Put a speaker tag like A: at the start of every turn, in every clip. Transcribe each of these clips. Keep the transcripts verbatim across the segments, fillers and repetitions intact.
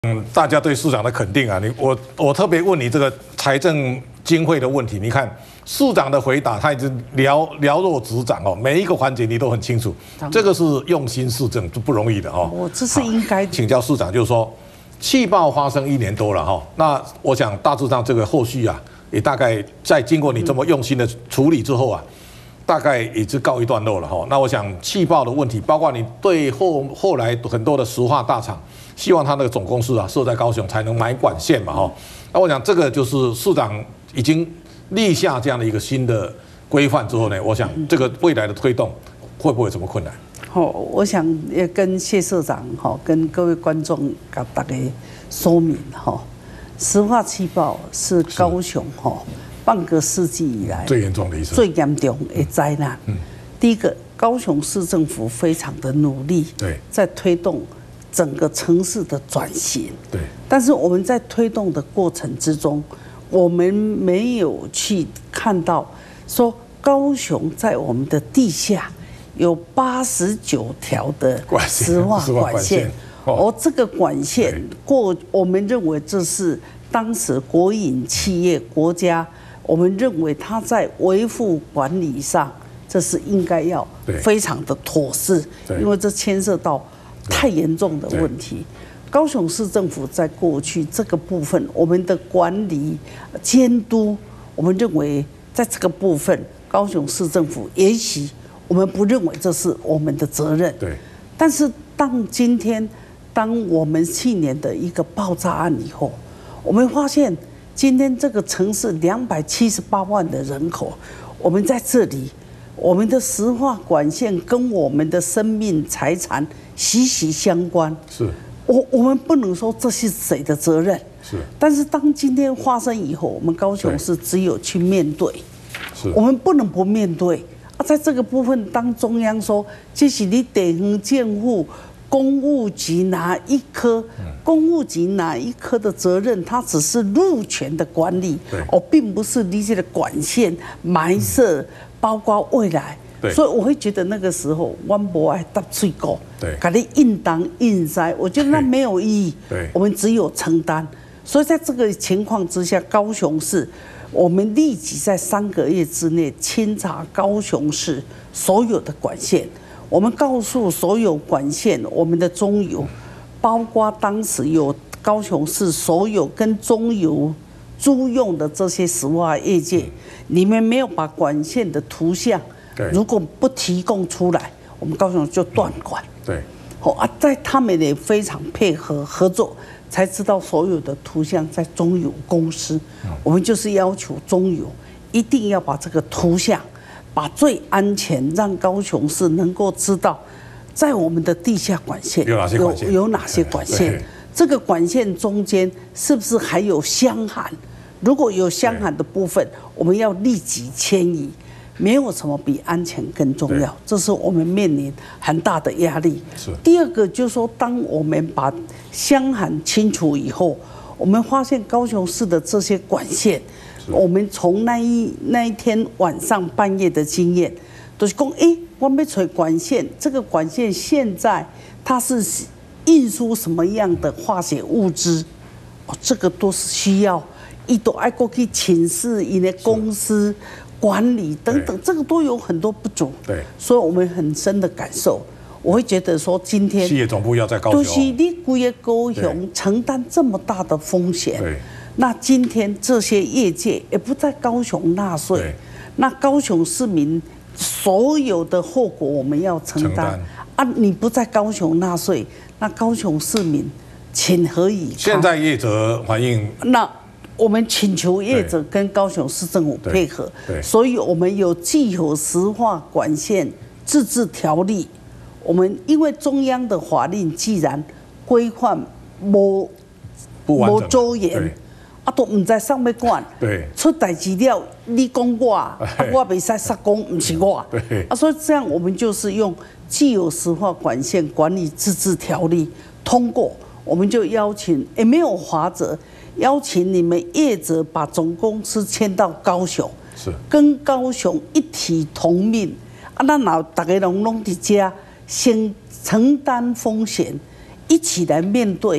A: 嗯，大家对市长的肯定啊，你我我特别问你这个财政经费的问题，你看市长的回答，他已经了了若指掌哦，每一个环节你都很清楚，这个是用心市政，这不容易的哦。
B: 我这是应该
A: 请教市长，就是说气爆发生一年多了哈，那我想大致上这个后续啊，也大概在经过你这么用心的处理之后啊。 大概也是告一段落了哈。那我想气爆的问题，包括你对后后来很多的石化大厂，希望他那个总公司啊设在高雄才能买管线嘛哈。那我想这个就是市长已经立下这样的一个新的规范之后呢，我想这个未来的推动会不会有什么困难？
B: 好，我想也跟谢社长哈，跟各位观众给大家说明哈，石化气爆是高雄哈。 半个世纪以来
A: 最严重的一次、
B: 最严重的灾难。嗯，第一个，高雄市政府非常的努力，
A: 对，
B: 在推动整个城市的转型。
A: 对，
B: 但是我们在推动的过程之中，我们没有去看到说高雄在我们的地下有八十九条的石化管线，而这个管线过，我们认为这是当时国营企业国家。 我们认为他在维护管理上，这是应该要非常的妥适，因为这牵涉到太严重的问题。高雄市政府在过去这个部分，我们的管理监督，我们认为在这个部分，高雄市政府也许我们不认为这是我们的责任。对。但是当今天，当我们去年的一个爆炸案以后，我们发现。 今天这个城市两百七十八万的人口，我们在这里，我们的石化管线跟我们的生命财产息息相关。是，我我们不能说这是谁的责任。是，但是当今天发生以后，我们高雄市只有去面对。是，我们不能不面对啊！在这个部分，当中央说这是你地方政府。 公务局哪一科？公务局哪一科的责任？它只是路权的管理，哦，并不是你这个管线埋设，包括未来。所以我会觉得那个时候，我不爱搭水果，给你硬当硬塞，我觉得那没有意义。我们只有承担。所以在这个情况之下，高雄市，我们立即在三个月之内清查高雄市所有的管线。 我们告诉所有管线，我们的中油，包括当时有高雄市所有跟中油租用的这些石化业界，你们没有把管线的图像，如果不提供出来，我们高雄就断管。对，好啊，在他们也非常配合合作，才知道所有的图像在中油公司，我们就是要求中油一定要把这个图像。 把最安全，让高雄市能够知道，在我们的地下管线
A: 有哪些管线，
B: 有哪些管线，这个管线中间是不是还有箱涵？如果有箱涵的部分，我们要立即迁移。没有什么比安全更重要，这是我们面临很大的压力。第二个就是说，当我们把箱涵清除以后，我们发现高雄市的这些管线。 我们从那一那一天晚上半夜的经验，都是讲，哎，我们找管线，这个管线现在它是运输什么样的化学物质？哦，这个都是需要，一都爱过去请示一些公司管理等等，这个都有很多不足。对，所以我们很深的感受，我会觉得说，今天
A: 企业总部要在高雄，
B: 就是你规个高雄承担这么大的风险。对。 那今天这些业界也不在高雄纳税，那高雄市民所有的后果我们要承担啊！你不在高雄纳税，那高雄市民情何以堪？
A: 现在业者反映，
B: 那我们请求业者跟高雄市政府配合，所以我们有既有石化管线自治条例，我们因为中央的法令既然规范无无周延。 啊，都唔知上面管，对，出代志了，你讲我，啊，我袂使杀讲，唔是我，对，啊，所以这样我们就是用既有石化管线管理自治条例通过，我们就邀请，也没有法则，邀请你们业者把总公司迁到高雄，是，跟高雄一体同命，啊，咱老大家拢拢伫家，先承担风险，一起来面对。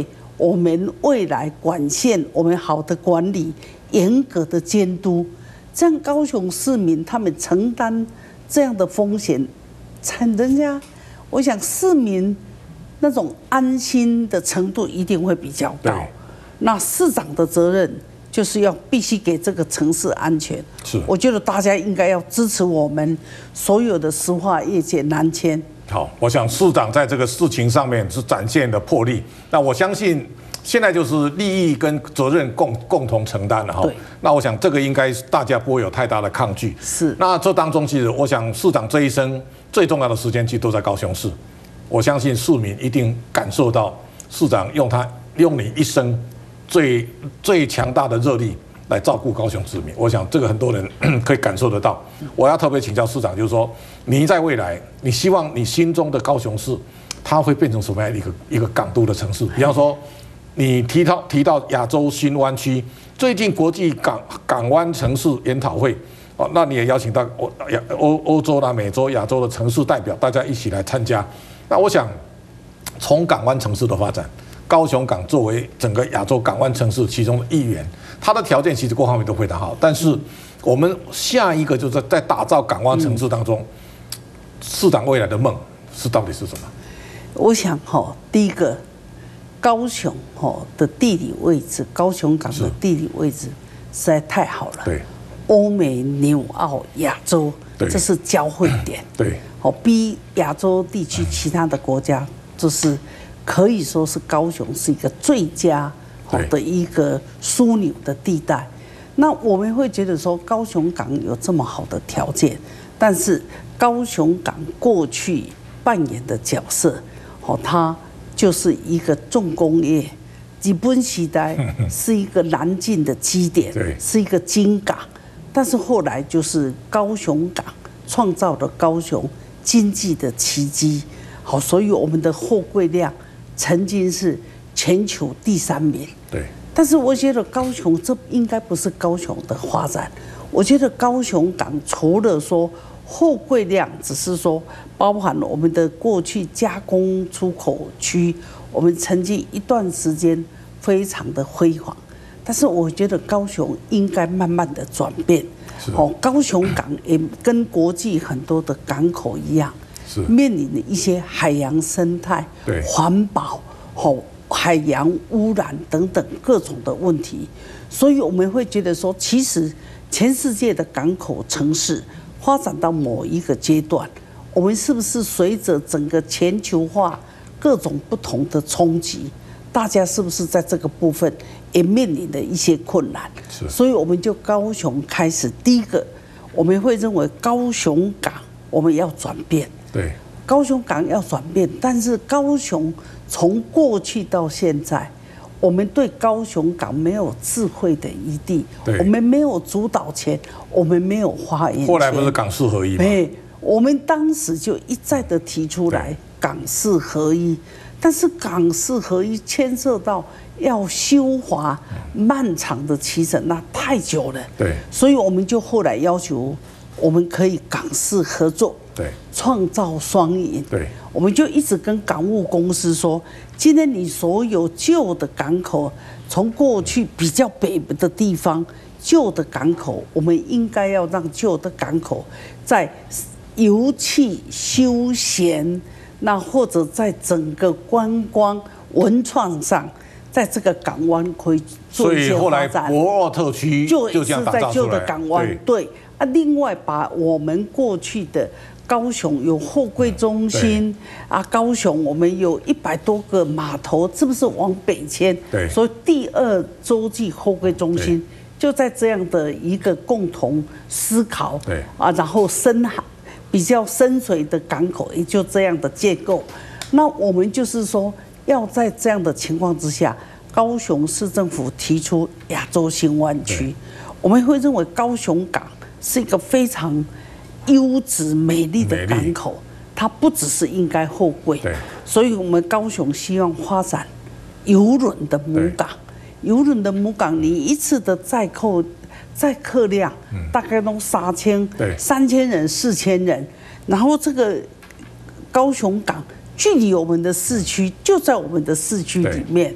B: 我们未来管线，我们好的管理，严格的监督，这样高雄市民他们承担这样的风险，才人家，我想市民那种安心的程度一定会比较高。那市长的责任就是要必须给这个城市安全。是，我觉得大家应该要支持我们所有的石化业界南迁。
A: 好，我想市长在这个事情上面是展现了魄力。那我相信现在就是利益跟责任共共同承担了哈。那我想这个应该大家不会有太大的抗拒。
B: 是。
A: 那这当中其实我想市长这一生最重要的时间其实都在高雄市。我相信市民一定感受到市长用他用你一生最最强大的热力来照顾高雄市民，我想这个很多人可以感受得到。我要特别请教市长，就是说，您在未来，你希望你心中的高雄市，它会变成什么样一个一个港都的城市？比方说，你提到提到亚洲新湾区，最近国际港港湾城市研讨会，哦，那你也邀请到欧欧欧洲啦、美洲、亚洲的城市代表，大家一起来参加。那我想，从港湾城市的发展。高雄港作为整个亚洲港湾城市其中的一员，它的条件其实各方面都非常好。但是我们下一个就是在打造港湾城市当中，市长未来的梦是到底是什么？
B: 我想哈，第一个，高雄哈的地理位置，高雄港的地理位置实在太好了。对，欧美、纽澳、亚洲，这是交汇点。对，哦，比亚洲地区其他的国家就是。可以说是高雄是一个最佳好的一个枢纽的地带。那我们会觉得说，高雄港有这么好的条件，但是高雄港过去扮演的角色，哦，它就是一个重工业，日本时代是一个南进的基点，是一个金港，但是后来就是高雄港创造了高雄经济的奇迹。好，所以我们的货柜量。曾经是全球第三名，对。但是我觉得高雄这应该不是高雄的发展。我觉得高雄港除了说货柜量，只是说包含了我们的过去加工出口区，我们曾经一段时间非常的辉煌。但是我觉得高雄应该慢慢的转变。哦，高雄港也跟国际很多的港口一样。面临的一些海洋生态、环保、吼海洋污染等等各种的问题，所以我们会觉得说，其实全世界的港口城市发展到某一个阶段，我们是不是随着整个全球化各种不同的冲击，大家是不是在这个部分也面临的一些困难？所以我们就高雄开始，第一个我们会认为高雄港我们要转变。对，高雄港要转变，但是高雄从过去到现在，我们对高雄港没有智慧的余地，我们没有主导权，我们没有发言权。
A: 后来不是港市合一吗？
B: 对，我们当时就一再的提出来港市合一，但是港市合一牵涉到要修华漫长的期程，那太久了。对，所以我们就后来要求，我们可以港市合作。对，创造双赢。对，我们就一直跟港务公司说，今天你所有旧的港口，从过去比较北的地方，旧的港口，我们应该要让旧的港口在油气、休闲，那或者在整个观光、文创上，在这个港湾可以做一些发展。
A: 所以后来博尔特区就这样打造出来。
B: 就是在旧的港湾，对啊，另外把我们过去的。高雄有货柜中心啊，高雄我们有一百多个码头，是不是往北迁？对，所以第二洲际货柜中心就在这样的一个共同思考，对啊，然后深海比较深水的港口也就这样的建构。那我们就是说，要在这样的情况之下，高雄市政府提出亚洲新湾区，我们会认为高雄港是一个非常。优质美丽的港口，它不只是应该货柜，所以我们高雄希望发展邮轮的母港。邮轮的母港，你一次的载客载客量大概都三千三千人、四千人，然后这个高雄港距离我们的市区就在我们的市区里面，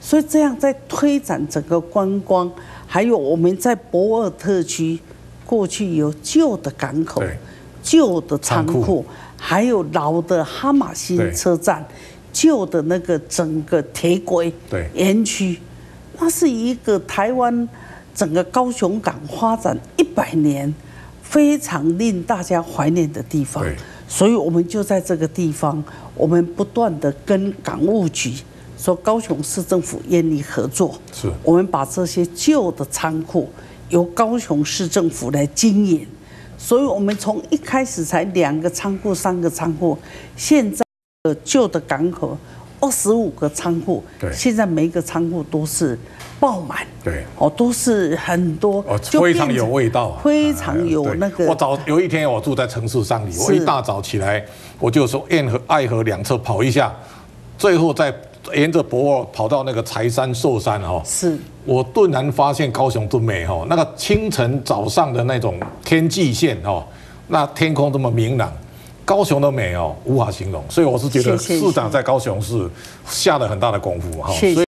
B: 所以这样在推展整个观光，还有我们在博尔特区过去有旧的港口、旧的仓库，还有老的哈马星车站、旧的那个整个铁轨园区，那是一个台湾整个高雄港发展一百年非常令大家怀念的地方。所以我们就在这个地方，我们不断的跟港务局说，高雄市政府愿意合作，是我们把这些旧的仓库由高雄市政府来经营。所以我们从一开始才两个仓库、三个仓库，现在的旧的港口二十五个仓库，现在每一个仓库都是爆满，对，哦，都是很多，
A: 哦，非常有味道，
B: 非常有那个。
A: 我早有一天我住在城市上里，我一大早起来，我就说燕河、爱河两侧跑一下，最后再沿着博尔跑到那个柴山、寿山哈，是，我顿然发现高雄的美哈，那个清晨早上的那种天际线哈，那天空这么明朗。高雄的美哦，无法形容，所以我是觉得市长在高雄是下了很大的功夫哈。